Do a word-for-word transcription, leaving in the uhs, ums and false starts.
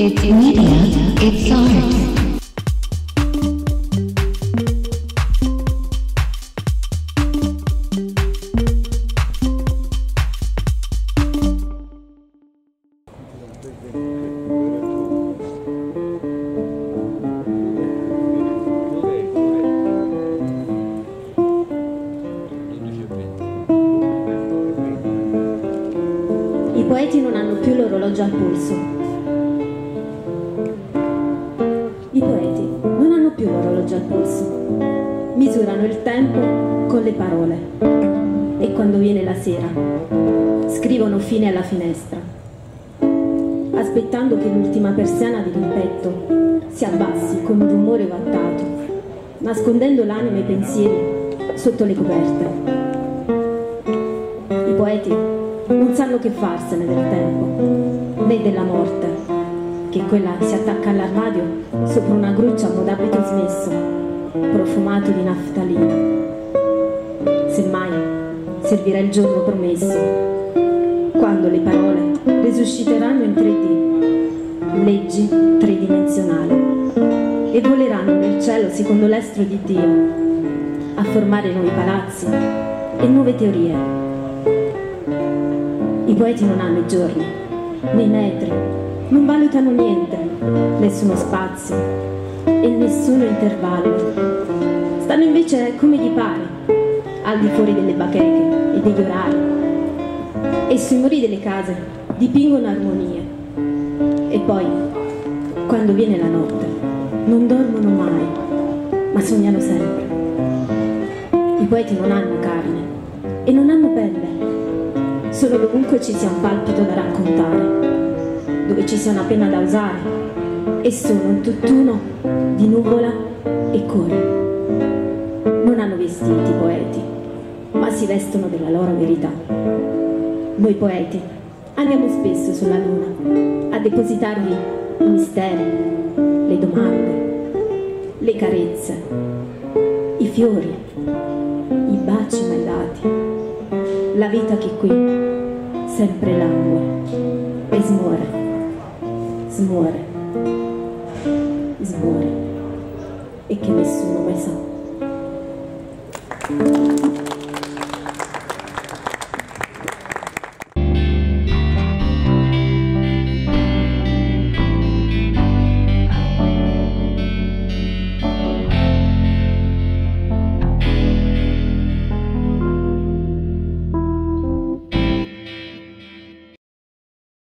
It's media, it's art. I poeti non hanno più l'orologio al polso. I poeti non hanno più l'orologio al polso. Misurano il tempo con le parole. E quando viene la sera, scrivono fine alla finestra, aspettando che l'ultima persiana di rimpetto si abbassi con un rumore vattato, nascondendo l'anima e i pensieri sotto le coperte. I poeti non sanno che farsene del tempo, né della morte, che quella si attacca all'armadio sopra una gruccia d'abito smesso, profumato di naftalina. Semmai servirà il giorno promesso, quando le parole risusciteranno in tre D, leggi tridimensionali, e voleranno nel cielo secondo l'estro di Dio, a formare nuovi palazzi e nuove teorie. I poeti non hanno i giorni, né i metri, non valutano niente, nessuno spazio e nessuno intervallo. Stanno invece come gli pare, al di fuori delle bacheche e degli orari, e sui muri delle case dipingono armonie. E poi, quando viene la notte, non dormono mai, ma sognano sempre. I poeti non hanno carne e non hanno pelle. Solo dovunque ci sia un palpito da raccontare, dove ci sia una penna da usare, e sono un tutt'uno di nuvola e core. Non hanno vestiti i poeti, ma si vestono della loro verità. Noi poeti andiamo spesso sulla luna a depositarvi i misteri, le domande, le carezze, i fiori, i baci mai dati, la vita che qui sempre langue e smuore, smuore, smuore, e che nessuno mai sa.